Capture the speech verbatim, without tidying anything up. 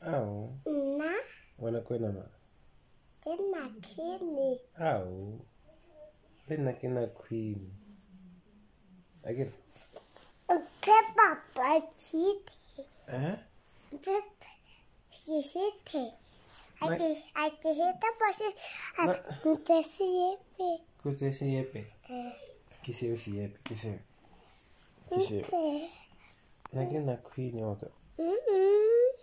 Au. Nna. Ngwanake nama. Ke nna Queen. Au. Le nna ke na Queen. Akere? Ke papa chite. Eh? Ke chite. Ake ake heta pose ake siepe. Kutse siepe. Ke seo siepe, ke seo. Ke seo. Na ke na Queen oto. Mm.